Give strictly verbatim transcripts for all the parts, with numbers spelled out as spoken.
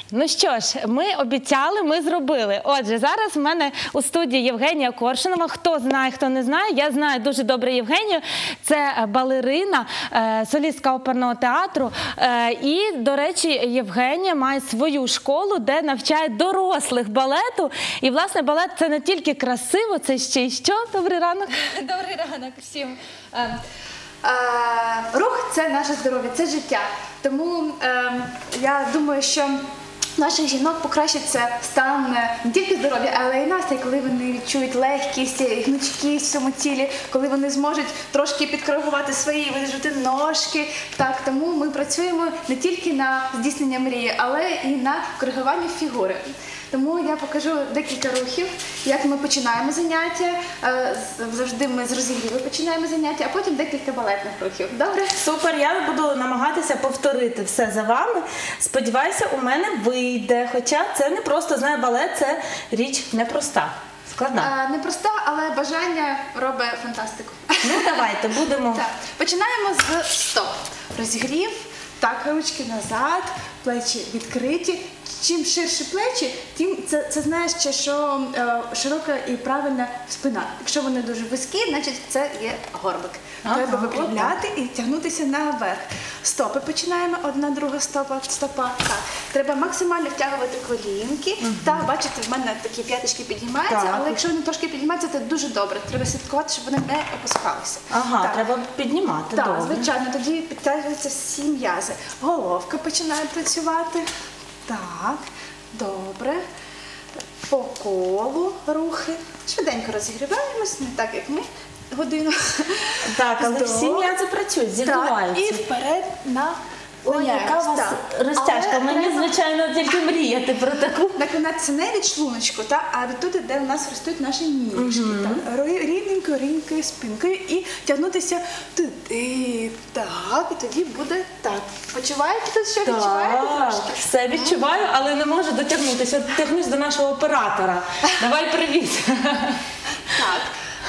Ну що ж, ми обіцяли, ми зробили. Отже, зараз в мене у студії Євгенія Коршунова. Хто знає, хто не знає, я знаю дуже добре Євгенію. Це балерина, солістка оперного театру. І, до речі, Євгенія має свою школу, де навчає дорослих балету. І, власне, балет – це не тільки красиво, це ще й що? Добрий ранок. Добрий ранок всім. Рух – це наше здоров'я, це життя. Тому я думаю, що наших жінок покращиться стан не тільки здоров'я, але й настрій, коли вони відчують легкість, гнучкість в цьому тілі, коли вони зможуть трошки підкоригувати свої, видержати ножки. Так, тому ми працюємо не тільки на здійснення мрії, але і на коригуванні фігури. Тому я покажу декілька рухів, як ми починаємо заняття. Завжди ми з розігріву починаємо заняття, а потім декілька балетних рухів. Добре? Супер, я буду намагатися повторити все за вами. Сподіваюся, у мене вийде. Хоча це не просто, знаю, балет – це річ непроста, складна. А, непроста, але бажання робить фантастику. Ну, давайте, будемо. Так. Починаємо з стоп. Розігрів, так, ручки назад, плечі відкриті. Чим ширше плечі, тим це, це знаєш, що е, широка і правильна спина. Якщо вони дуже вузькі, значить це є горбик. Ага, треба виправляти і тягнутися наверх. Стопи починаємо, одна, друга стопа, стопа. Так. Треба максимально втягувати колінки. Угу. Так, бачите, в мене такі п'яточки піднімаються, так. Але якщо вони трошки піднімаються, це дуже добре. Треба слідкувати, щоб вони не опускалися. Ага, так. Треба піднімати. Так, добре. звичайно, тоді підтягуються всі м'язи. Головка починає працювати. Так, добре. По колу рухи. Швиденько розігріваємось, не так, як ми, годину. Так, але всі м'язи працюють, зігріваються. Так, і вперед на Ой, яка у вас розтяжка. Мені, треба... звичайно, тільки мріяти про таку. Наконець не від шлуночку, та, а від туди, де у нас ростуть наші ніжки. Угу. Рівненько, рівненькою спинкою і тягнутися туди. Так, і тоді буде так. Почуваєте тут, що так, відчуваєте трошки? Все відчуваю, але не можу дотягнутися. Тягнусь до нашого оператора. Давай, привіт. Так,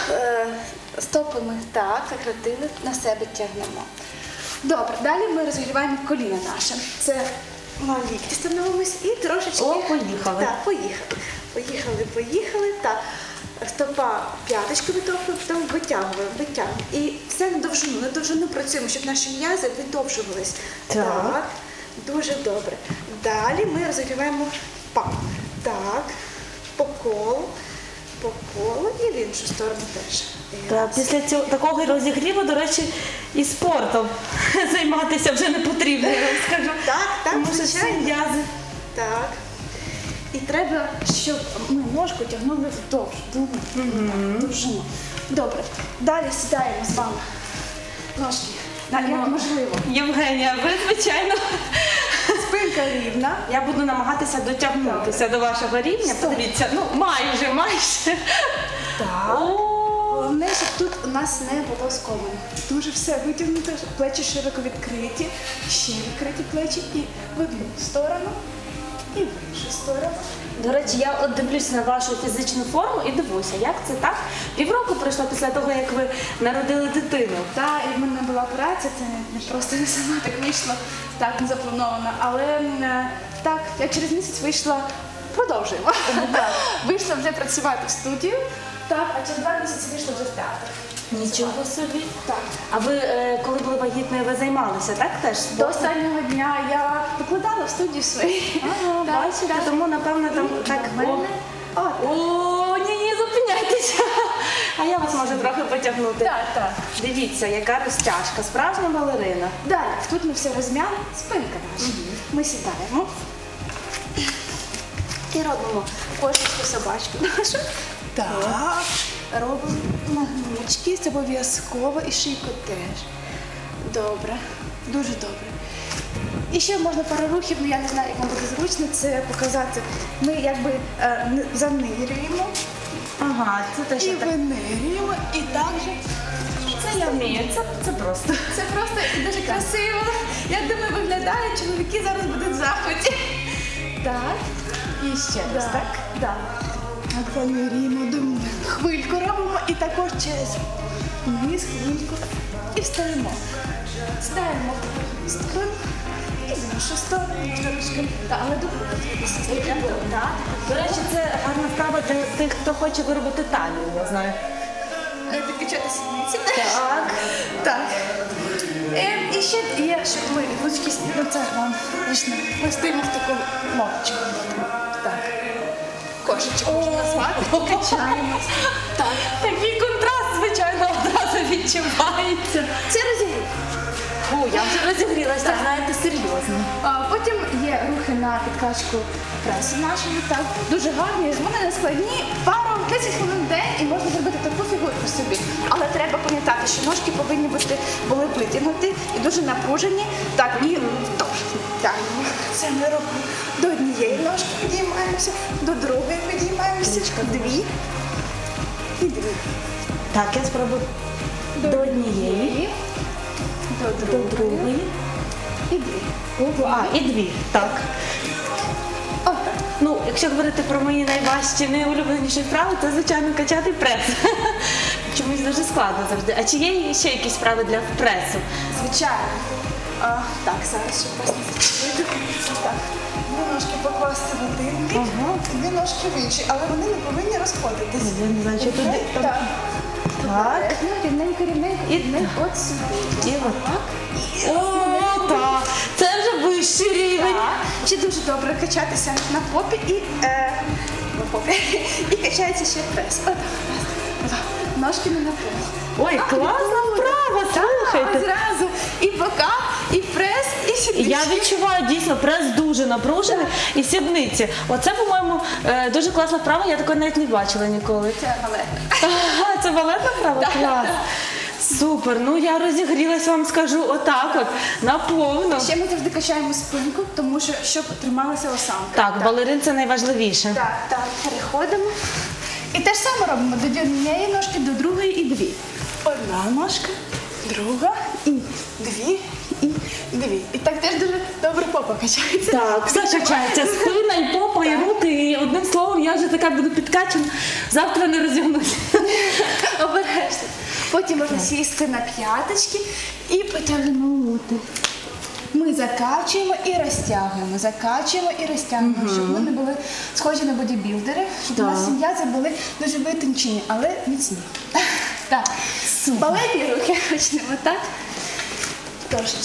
стопами так, закрутили, на себе тягнемо. Добре, далі ми розігріваємо коліна наше. Це на лікті становимось і трошечки... О, поїхали. Так, поїхали. Поїхали, поїхали. Так, стопа п'яточку витовкуємо, потім витягуємо, витягуємо. І все на довжину, на довжину працюємо, щоб наші м'язи видовжувались. Так. Так, дуже добре. Далі ми розігріваємо пам. Так, по колу, по колу і в іншу сторону теж. Так, після цього такого розігріву, до речі, і спортом займатися вже не потрібно, я вам скажу. Так, так, тому що всі м'язи. Так. І треба, щоб ми ножку тягнули вдовж, довжину. Добре. Далі сідаємо з вами. Ножки. Як можливо. Євгенія, ви, звичайно, спинка рівна. Я буду намагатися дотягнутися до вашого рівня. Стоп. Подивіться, ну майже, майже. Так. Головне, щоб тут у нас не було сковано. Дуже все витягнуто, плечі широко відкриті, ще відкриті плечі і в одну сторону, і в іншу сторону. До речі, я от дивлюся на вашу фізичну форму і дивуся, як це так? Півроку пройшло після того, як ви народили дитину. Так, і в мене була операція, це не просто не сама так вийшло, так не заплановано. Але так, я через місяць вийшла, продовжуємо. Вийшла вже працювати в студію. Так, а через два місяці вийшла вже в театр. Нічого собі. Так. А ви, е, коли були вагітною, ви займалися, так, теж? До останнього дня я викладала в студії своїй. Ага, так, бачите, так. Тому, напевно, там і так... Мене... О, О, ні-ні, зупиняйтеся. А я вас можу трохи потягнути. Так, так. Дивіться, яка розтяжка, справжня балерина. Далі, тут ми все розм'яли, спинка наша. Угу. Ми сідаємо і робимо кошечку, собачку нашу. Так, робимо нагнучки, це обов'язково, і шийку теж. Добре, дуже добре. І ще можна пару рухів, але я не знаю, як вам буде зручно це показати. Ми якби е, занирюємо. Ага, це теж і так. винирюємо, і так же. Це я вмію, це, це просто. Це просто і дуже красиво. Я думаю, виглядає, чоловіки зараз будуть в захваті. Так, і ще раз, так? Так. Так, винирюємо, хвильку робимо і також через низ, хвильку. І встаємо. Ставимо сторону і з іншої сторони можна ручками. Так, але добре. Так. До речі, це гарна вправа для тих, хто хоче виробити талію, я знаю. Підкачати сідниці. Так. Так. Е, і ще є, щоб ми ручки, ну це вам вічно. Ми стоїмо в таку мовчку. Так. Кошечку можна назвати, качаємось. Так. Такий контраст, звичайно, одразу відчувається. Це розігрів. О, я вже розігрілася, так, знаєте, серйозно. А, Потім є рухи на підкачку пресу нашого. Так, дуже гарні. Вони не складні. Пару десять хвилин в день і можна зробити таку фігурку собі. Але треба пам'ятати, що ножки повинні бути були витягнуті і дуже напружені. Так, і втовшені. Так, це ми робимо. До однієї ножки підіймаємося, до другої підіймаємося. Дві і дві. Так, я спробую до однієї, До до другої другої. і дві. Ого, а, і дві, так. О, Ну, якщо говорити про мої найважчі, найулюбленіші вправи, то, звичайно, качати прес. Чомусь дуже складно завжди. А чи є ще якісь вправи для пресу? звичайно. А, так, зараз щоб вас не зачепити. Так. Дві ножки покласти в один бік, Ага. дві ножки в інший, але вони не повинні розходитись. Я не знаю, що туди. Так. Так. Ну, рівненько, рівненько, І- рівненько, от сюди. І отак. О, так. Це вже вищий рівень. Так. Ще дуже добре качатися на попі і, е, на попі. І качається ще прес. Отак. Отак. Ножки не на пол. Ой, класна вправа, слухайте. Одразу і бока, і прес, і сідниці. Я відчуваю дійсно прес дуже напружений і сідниці. Оце, по-моєму, е, дуже класна вправа, я такої навіть не бачила ніколи. Це галет. Ага, це балетна вправа? Клас. Супер, ну я розігрілась, вам скажу, отак от, наповну. Ще ми завжди качаємо спинку, тому що щоб трималася осанка. Так, балерин це найважливіше. Так, так, переходимо. І те ж саме робимо до однієї ножки, до другої і дві. Одна ножка, друга і дві, і дві. І так теж дуже добре попа качається. Так, все качається, спина, і попа, і руки, і одним словом, я вже така буду підкачана, завтра не розігнусь. Обережно. Потім можна сісти на п'яточки і потягнути. Ми закачуємо і розтягуємо, закачуємо і розтягуємо, щоб ми не були схожі на бодібілдери, щоб у нас Так. м'язи були дуже витончені, але міцні. Так, балетні рухи почнемо, так? Трошечки.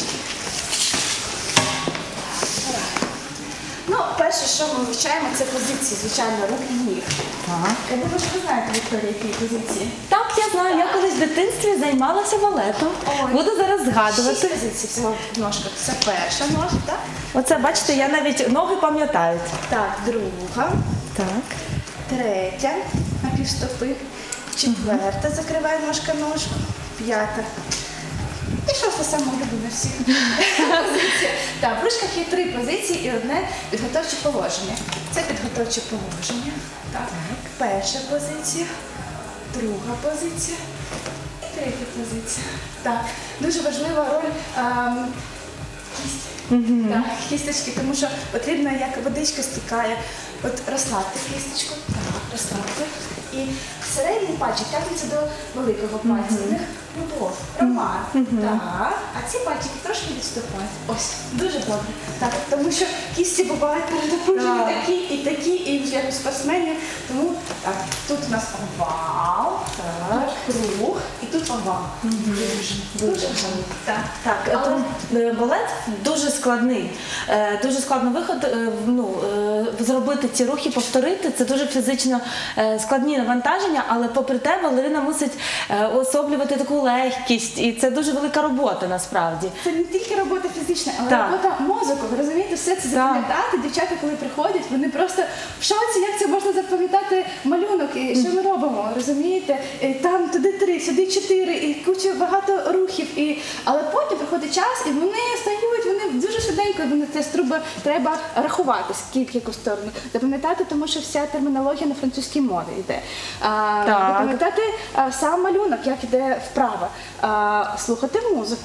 Ну, перше, що ми вивчаємо, це позиції, звичайно, рук і ніг. Так. Я думаю, що ви знаєте, Вікторія, які позиції. Так, я знаю, я колись в дитинстві займалася балетом. Ой. Буду зараз Шість згадувати. позицій всього в ножках. Це перша ножка, так? Оце, бачите, я навіть ноги пам'ятаю. Так, друга, Так. третя, на півстопи, четверта, закриває ножка ножку, п'ята. І шоста сама улюблена всіх. Позиція. Так, в ручках є три позиції і одне підготовче положення. Це підготовче положення. Так. Перша позиція, друга позиція і третя позиція. Так, дуже важлива роль. ем, Кість. Так, кісточки, тому що потрібно, як водичка стікає, от розслабте кісточку, так, розслабте. І середній пальчик тягнеться до великого пальця. У них любов, роман. Так, а ці пальчики трошки відступають. Ось, дуже добре. Так, тому що кісті бувають перенапружені Так. такі і такі, і вже як у спортсменів. Тому так, тут у нас овал, так, круг, і тут овал. Дуже, дуже гарно. Так, Так, Але- тому, е, балет дуже складний. Е, Дуже складно виход, е, ну, е, зробити ці рухи, повторити. Це дуже фізично е, складні навантаження, але попри те балерина мусить е, уособлювати таку легкість. І це дуже велика робота насправді. Це не тільки робота фізична, але Так. робота мозку. Ви розумієте, все це запам'ятати. Дівчата, коли приходять, вони просто в шоці, як це можна запам'ятати малюнок, і що ми робимо, розумієте? І там туди три, сюди чотири, і куча багато рухів. І... Але потім приходить час, і вони стають, вони дуже швиденько, вони це треба, треба рахувати, скільки яку сторону. Запам'ятати, тому що вся термінологія на французькій мові йде. А, Так. запам'ятати а, сам малюнок, як йде вправа. А, слухати музику.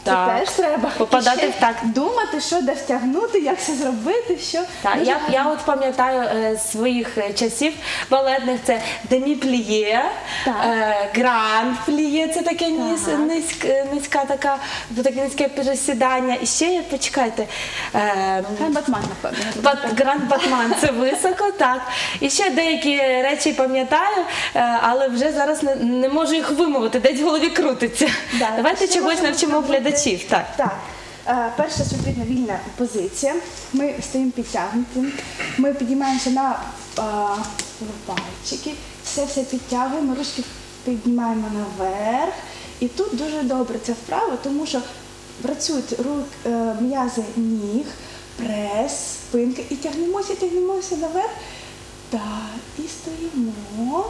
Це Так. теж треба. Попадати І ще в такт. думати, що де втягнути, як це зробити, що Так, дуже я, гарно. я от пам'ятаю е, з своїх е, часів балетних, це демі-пліє, Так. е, гранд-пліє, це таке низ, Так. низьк, низька така, таке низьке пересідання. І ще, почекайте, е, Хай Батман, напевно. Бат, Гранд Батман, це високо, так. І ще деякі речі пам'ятаю, е, але вже зараз не, не можу їх вимовити, десь в голові крутиться. Да, Давайте ще чогось можемо навчимо зробити- глядачів. Так. Так. Е, Перша потрібна вільна позиція. Ми стоїмо підтягнуті. Ми підіймаємося на е, лопатчики. Все все підтягуємо, ручки піднімаємо наверх. І тут дуже добре це вправо, тому що працюють рук, е, м'язи ніг, прес, спинка. І тягнемося, тягнемося наверх. Так, і стоїмо.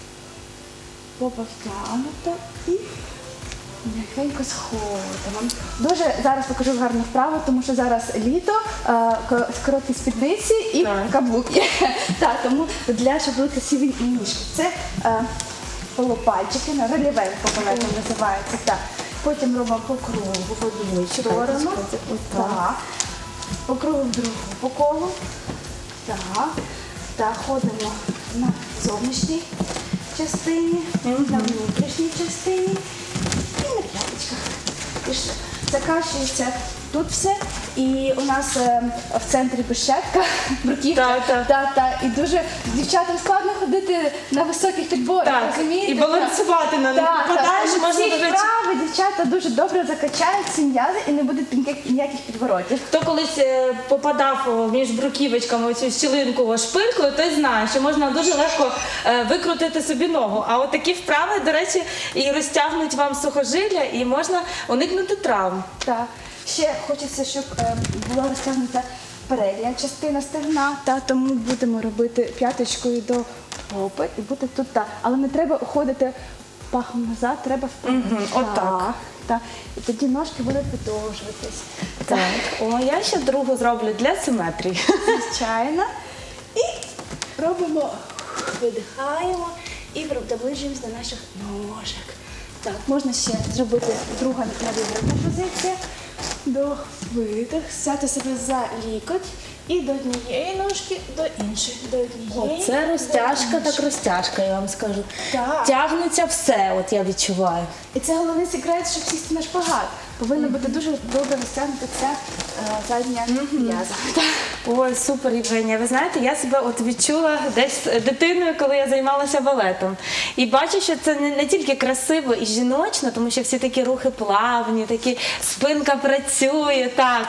Попа втягнута і м'якенько сходимо. Дуже зараз покажу гарну вправу, тому що зараз літо, е, ко- короткі спідниці і Так. каблуки. Так, тому для щоб були красиві ніжки. Це е, полупальчики, на рельєвель по-балету називається. Так. Потім робимо по кругу в одну сторону. чекайте, отак. Так. По кругу в другу по колу. Так. Так, ходимо на зовнішній частині, на внутрішній частині і на п'яточках. Пішли. Закачується тут все. І у нас е, в центрі брусчатка, бруківка. Так, так. Та, та. І дуже дівчатам складно ходити на високих підборах, Так, розумієте? і балансувати на них. Так, Попадаєш, так. можна Ці дуже- вправи дівчата дуже добре закачають ці м'язи і не буде ніяких, ніяких підворотів. Хто колись е, попадав о, між бруківочками оцю щілинку шпилькою, той знає, що можна дуже легко е, викрутити собі ногу. А от такі вправи, до речі, і розтягнуть вам сухожилля, і можна уникнути травм. Так. Ще хочеться, щоб е, була розтягнута передня частина стегна, та тому будемо робити п'яточкою до попи і буде тут так. Але не треба уходити пахом назад, треба вперед. Мгм, отак. Так, так. І тоді ножки будуть подовжуватись. Так. О, я ще другу зроблю для симетрії. Звичайно. І робимо, видихаємо і наближуємося до наших ножок. Так, можна ще зробити друга навіверна позиція. До видих, взяти себе за лікоть і до однієї ножки, до іншої, до однієї. Це розтяжка, до так іншої. розтяжка, я вам скажу. Так. Тягнеться все, от я відчуваю. І це головний секрет, щоб сісти на шпагат. Повинна бути дуже добре розтягнута ця е, задня м'яза. Ой, супер, Євгенія. Ви знаєте, я себе от відчула десь дитиною, коли я займалася балетом. І бачу, що це не, не тільки красиво і жіночно, тому що всі такі рухи плавні, такі спинка працює, так.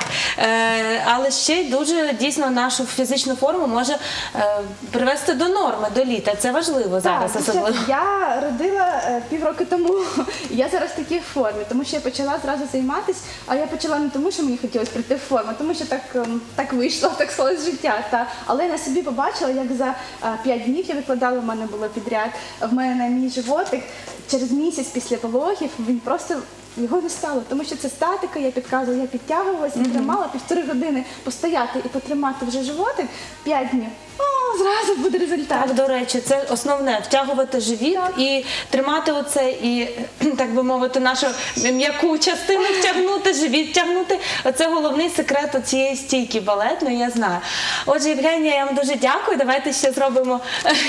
Е, але ще й дуже дійсно нашу фізичну форму може е, привести до норми, до літа. Це важливо зараз Так, особливо. дівчата, я родила е, півроку тому. Я зараз в такій формі, тому що я почала зразу займатися, а я почала не тому, що мені хотілося прийти в форму, тому що так, ем, так вийшло, так склалось життя. Та. Але я на собі побачила, як за е, п'ять днів я викладала, в мене було підряд, в мене мій животик через місяць після пологів, він просто його не стало, тому що це статика, я підказувала, я підтягувалася, mm-hmm. тримала півтори години постояти і потримати вже животик, п'ять днів. О, зразу буде результат. Так, до речі, це основне втягувати живіт Так. і тримати оце, і так би мовити, нашу м'яку частину втягнути, живіт втягнути. Оце головний секрет цієї стійки балетної, я знаю. Отже, Євгенія, я вам дуже дякую. Давайте ще зробимо.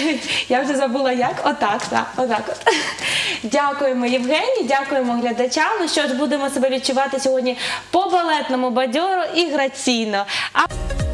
Я вже забула як. Отак, так, отак. От. Дякуємо Євгенії, дякуємо глядачам. Ну що ж, будемо себе відчувати сьогодні по балетному бадьоро і граційно. А